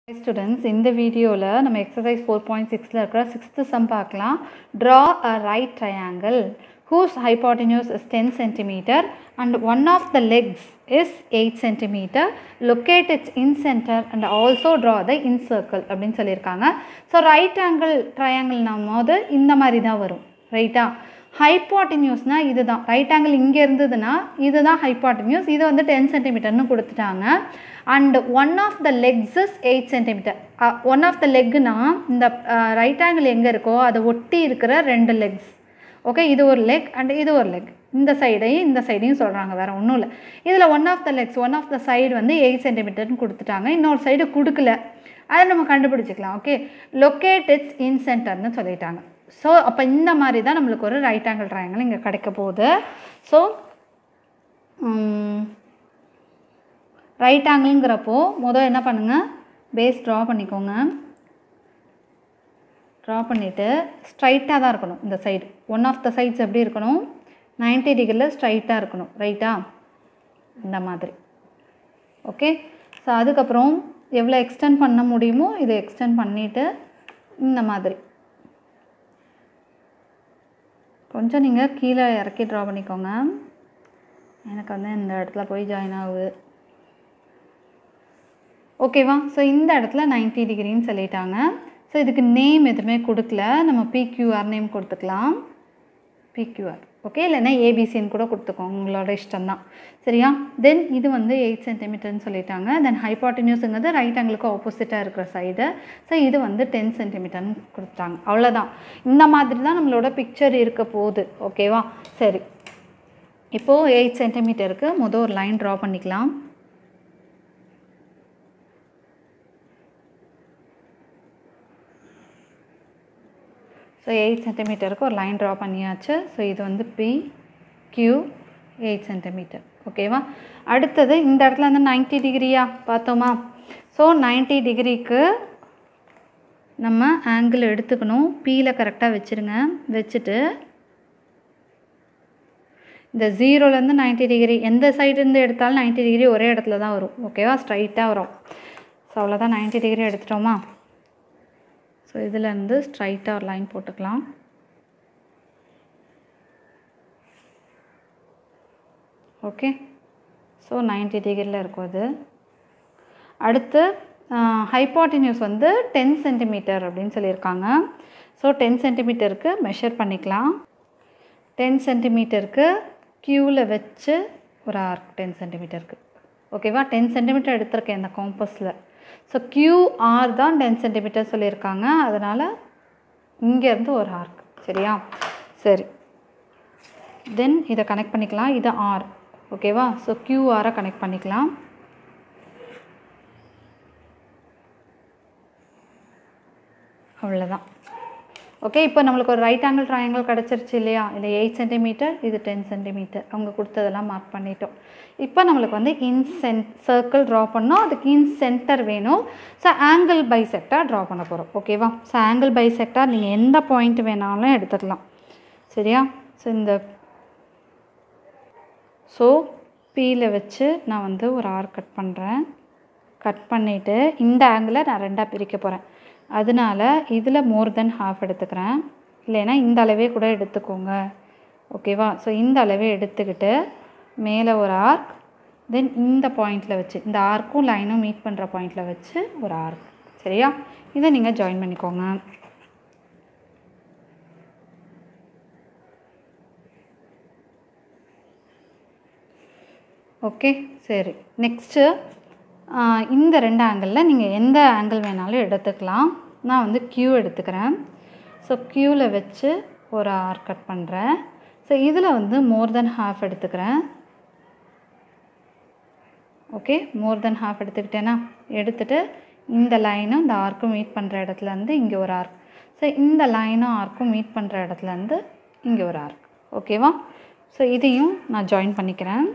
Hi students, in the video நம்ம exercise 4.6ல இருக்கிற 6th sum பார்க்கலாம். Draw a right triangle whose hypotenuse is 10 cm and one of the legs is 8 cm. Locate its incenter and also draw the incircle அப்படின்னு சொல்லியிருக்காங்க. So right angle triangle போது இந்த மாதிரி தான் வரும், ரைட்டா? ஹைப்போட்டென்யூஸ்னால் இது தான் ரைட் ஆங்கிள் இங்கே இருந்ததுன்னா இதுதான் ஹைப்போட்டென்யூஸ். இது வந்து 10 சென்டிமீட்டர்னு கொடுத்துட்டாங்க. And one of the legs is 8 centimetre. One of the லெக்னா இந்த ரைட் ஆங்கிள் எங்கே இருக்கோ அதை ஒட்டி இருக்கிற 2 லெக்ஸ். ஓகே, இது ஒரு லெக் அண்ட் இது ஒரு லெக். இந்த சைடையும் சொல்கிறாங்க, வேறு ஒன்றும் இல்லை. இதில் one of the legs, one of the side வந்து 8 சென்டிமீட்டர்னு கொடுத்துட்டாங்க. இன்னொரு சைடு கொடுக்கல, அதை நம்ம கண்டுபிடிச்சிக்கலாம். ஓகே, லொக்கேட் இட்ஸ் இன்சென்டர்னு சொல்லிட்டாங்க. ஸோ அப்போ இந்த மாதிரி தான் நம்மளுக்கு ஒரு ரைட் ஆங்கிள் ட்ரையாங்கிள் இங்கே கிடைக்க போகுது. ஸோ ரைட் ஆங்கிள்ங்கிறப்போ முதல் என்ன பண்ணுங்கள், பேஸ் ட்ரா பண்ணிக்கோங்க. ட்ரா பண்ணிவிட்டு ஸ்ட்ரைட்டாக தான் இருக்கணும். இந்த side one of the sides எப்படி இருக்கணும், 90 டிகிரியில் ஸ்ட்ரைட்டாக இருக்கணும், ரைட்டா? இந்த மாதிரி. ஓகே, ஸோ அதுக்கப்புறம் எவ்வளோ எக்ஸ்டெண்ட் பண்ண முடியுமோ இதை எக்ஸ்டெண்ட் பண்ணிவிட்டு இந்த மாதிரி கொஞ்சம் நீங்கள் கீழே இறக்கி ட்ரா பண்ணிக்கோங்க. எனக்கு வந்து இந்த இடத்துல போய் ஜாயின் ஆகுது. ஓகேவா? ஸோ இந்த இடத்துல 90 டிகிரின்னு சொல்லிட்டாங்க. ஸோ இதுக்கு நேம் எதுவுமே கொடுக்கல, நம்ம பிக்யூஆர் நேம் கொடுத்துக்கலாம். பிக்யூஆர் ஓகே, இல்லைன்னா ஏபிசின்னு கூட கொடுத்துக்கோங்க, உங்களோட இஷ்டம்தான். சரியா? தென் இது வந்து 8 சென்டிமீட்டர்னு சொல்லிட்டாங்க. தென் ஹைப்போட்டென்யூஸுங்கிறது ரைட் ஆங்கிளுக்கு ஆப்போசிட்டாக இருக்கிற சைடு. ஸோ இது வந்து 10 சென்டிமீட்டர்னு கொடுத்துட்டாங்க. அவ்வளோதான். இந்த மாதிரி தான் நம்மளோட பிக்சர் இருக்க போகுது. ஓகேவா? சரி, இப்போது 8 சென்டிமீட்டருக்கு முதல் ஒரு லைன் ட்ரா பண்ணிக்கலாம். ஸோ 8 சென்டிமீட்டருக்கு ஒரு லைன் ட்ரா பண்ணியாச்சு. ஸோ இது வந்து PQ 8 சென்டிமீட்டர். ஓகேவா? அடுத்தது இந்த இடத்துல வந்து 90 டிகிரியா பார்த்தோமா? ஸோ 90 டிகிரிக்கு நம்ம ஆங்கிள் எடுத்துக்கணும். Pயில் கரெக்டாக வச்சுருங்க. வச்சுட்டு இந்த 0லேருந்து 90 டிகிரி எந்த சைடுலேருந்து எடுத்தாலும் 90 டிகிரி ஒரே இடத்துல தான் வரும். ஓகேவா? ஸ்ட்ரைட்டாக வரும். ஸோ அவ்வளோதான், 90 டிகிரி எடுத்துட்டோமா? ஸோ இதிலேருந்து ஸ்ட்ரைட்டாக ஒரு லைன் போட்டுக்கலாம். ஓகே, ஸோ 90 டிகிரியில் இருக்கும் அது. அடுத்து ஹைப்போட்டென்யூஸ் வந்து 10 சென்டிமீட்டர் அப்படின்னு சொல்லியிருக்காங்க. ஸோ 10 சென்டிமீட்டருக்கு மெஷர் பண்ணிக்கலாம். 10 சென்டிமீட்டருக்கு க்யூவில் வச்சு ஒரு ஆர்க் 10 சென்டிமீட்டருக்கு. ஓகேவா? 10 சென்டிமீட்டர் எடுத்திருக்கேன் இந்த காம்பஸில். ஸோ QR தான் 10 சென்டிமீட்டர் சொல்லியிருக்காங்க. அதனால் இங்கேருந்து ஒரு ஆர்க். சரியா? சரி, தென் இதை கனெக்ட் பண்ணிக்கலாம். இது R. ஓகேவா? ஸோ QR கனெக்ட் பண்ணிக்கலாம். அவ்வளோதான். ஓகே, இப்போ நம்மளுக்கு ஒரு ரைட் ஆங்கிள் ட்ரையாங்கிள் கிடச்சிருச்சு இல்லையா? இது 8 சென்டிமீட்டர், இது 10 சென்டிமீட்டர். அவங்க கொடுத்ததெல்லாம் மார்க் பண்ணிட்டோம். இப்போ நம்மளுக்கு வந்து சர்க்கிள் ட்ரா பண்ணோம். அதுக்கு இன்சென்டர் வேணும். ஸோ ஆங்கிள் பைசெக்டார் ட்ரா பண்ண போகிறோம். ஓகேவா? ஸோ ஆங்கிள் பைசெக்டார் நீங்கள் எந்த பாயிண்ட் வேணாலும் எடுத்துக்கலாம். சரியா? ஸோ Pயில் வச்சு நான் வந்து ஒரு ஆர்க் கட் பண்ணுறேன். கட் பண்ணிவிட்டு இந்த ஆங்கிளை நான் 2ஆக பிரிக்க போகிறேன். அதனால் இதில் மோர் தென் ஹாஃப் எடுத்துக்கிறேன். இல்லைன்னா இந்த அளவே கூட எடுத்துக்கோங்க. ஓகேவா? ஸோ இந்த அளவே எடுத்துக்கிட்டு மேலே ஒரு ஆர்க், தென் இந்த பாயிண்டில் வச்சு இந்த ஆர்க்கும் லைனும் மீட் பண்ணுற பாயிண்டில் வச்சு ஒரு ஆர்க். சரியா? இதை நீங்கள் ஜாயின் பண்ணிக்கோங்க. ஓகே, சரி. நெக்ஸ்ட்டு இந்த 2 ஆங்கிளில் நீங்கள் எந்த ஆங்கிள் வேணாலும் எடுத்துக்கலாம். நான் வந்து Q எடுத்துக்கிறேன். ஸோ Qவில் வச்சு ஒரு ஆர்க் கட் பண்ணுறேன். ஸோ இதில் வந்து மோர் தென் ஹாஃப் எடுத்துக்கிறேன். ஓகே, மோர் தென் ஹாஃப் எடுத்துக்கிட்டேன்னா எடுத்துகிட்டு இந்த லைனும் இந்த ஆர்க்கும் மீட் பண்ணுற இடத்துலேருந்து இங்கே ஒரு ஆர்க். ஸோ இந்த லைனும் ஆர்க்கும் மீட் பண்ணுற இடத்துலேருந்து இங்கே ஒரு ஆர்க். ஓகேவா? ஸோ இதையும் நான் ஜாயின் பண்ணிக்கிறேன்.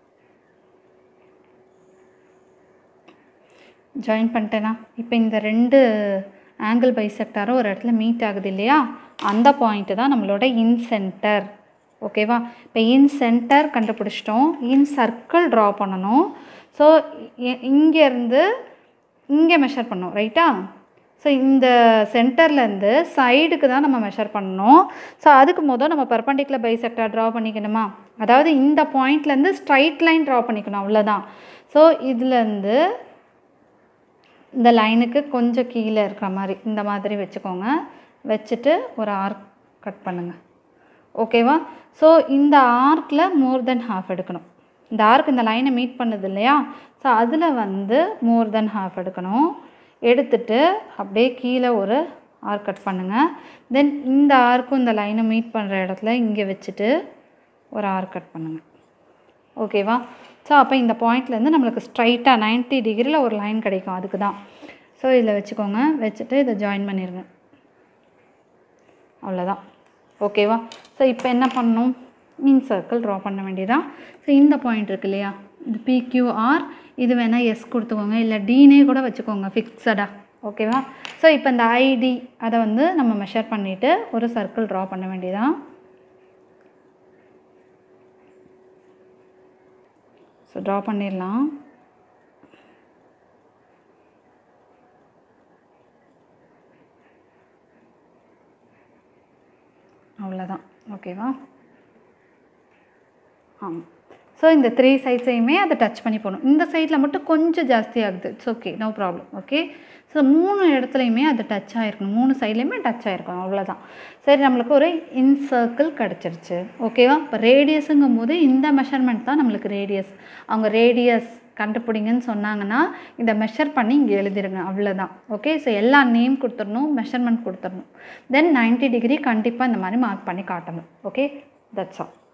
ஜாயின் பண்ணிட்டேன்னா இப்போ இந்த 2 ஆங்கிள் பைசெக்டாரும் ஒரு இடத்துல மீட் ஆகுது இல்லையா? அந்த பாயிண்ட்டு தான் நம்மளோட இன்சென்டர். ஓகேவா? இப்போ இன்சென்டர் கண்டுபிடிச்சிட்டோம். இன்சர்க்கிள் ட்ரா பண்ணணும். ஸோ இங்கேருந்து இங்கே மெஷர் பண்ணோம் ரைட்டா. ஸோ இந்த சென்டர்லேருந்து சைடுக்கு தான் நம்ம மெஷர் பண்ணணும். ஸோ அதுக்கு முதல் நம்ம பெர்பெண்டிகுலர் பைசெக்டார் ட்ரா பண்ணிக்கணுமா, அதாவது இந்த பாயிண்ட்லேருந்து ஸ்ட்ரைட் லைன் ட்ரா பண்ணிக்கணும், அவ்வளோதான். ஸோ இதுலேருந்து இந்த லைனுக்கு கொஞ்சம் கீழே இருக்கிற மாதிரி இந்த மாதிரி வச்சுக்கோங்க. வச்சுட்டு ஒரு ஆர்க் கட் பண்ணுங்கள். ஓகேவா. ஸோ இந்த ஆர்க்கில் மோர் தென் ஹாஃப் எடுக்கணும். இந்த ஆர்க் இந்த லைனை மீட் பண்ணுது இல்லையா, ஸோ அதில் வந்து மோர் தென் ஹாஃப் எடுக்கணும். எடுத்துட்டு அப்படியே கீழே ஒரு ஆர்க் கட் பண்ணுங்கள். தென் இந்த ஆர்க்கும் இந்த லைனை மீட் பண்ணுற இடத்துல இங்கே வச்சுட்டு ஒரு ஆர்க் கட் பண்ணுங்கள். ஓகேவா. ஸோ அப்போ இந்த பாயிண்ட்லேருந்து நம்மளுக்கு ஸ்ட்ரைட்டாக 90 டிகிரியில் ஒரு லைன் கிடைக்கும், அதுக்கு தான். ஸோ இதில் வச்சுக்கோங்க. வச்சுட்டு இதை ஜாயின் பண்ணிடுங்க, அவ்வளோதான். ஓகேவா. ஸோ இப்போ என்ன பண்ணணும், இன்சர்க்கிள் ட்ரா பண்ண வேண்டியதான். ஸோ இந்த பாயிண்ட் இருக்கு இல்லையா, இது PQR, இது வேணால் எஸ் கொடுத்துக்கோங்க, இல்லை டீனே கூட வச்சுக்கோங்க ஃபிக்ஸடாக. ஓகேவா. ஸோ இப்போ இந்த ஐடி அதை வந்து நம்ம மெஷர் பண்ணிவிட்டு ஒரு சர்க்கிள் ட்ரா பண்ண வேண்டியதான். ஸோ ட்ரா பண்ணிடலாம். அவ்வளோதான். ஓகேவா. ஆமாம். ஸோ இந்த 3 சைட்ஸையுமே அதை டச் பண்ணி போகணும். இந்த சைடில் மட்டும் கொஞ்சம் ஜாஸ்தி ஆகுது, it's okay, no problem. Okay. So 3 இடத்துலையுமே அது டச் ஆகிருக்கணும், 3 சைட்லேயுமே டச் ஆகிருக்கணும், அவ்வளோதான். சரி, நம்மளுக்கு ஒரு இன்சர்க்கிள் கிடச்சிருச்சு. ஓகேவா. இப்போ ரேடியஸுங்கும் போது இந்த மெஷர்மெண்ட் தான் நம்மளுக்கு ரேடியஸ். அவங்க ரேடியஸ் கண்டுபிடிங்கன்னு சொன்னாங்கன்னா இதை மெஷர் பண்ணி இங்கே எழுதிடுங்க, அவ்வளோதான். ஓகே. ஸோ எல்லா நேம் கொடுத்துடணும், மெஷர்மெண்ட் கொடுத்துடணும். தென் 90 டிகிரி கண்டிப்பாக இந்த மாதிரி மார்க் பண்ணி காட்டணும். Okay, that's all.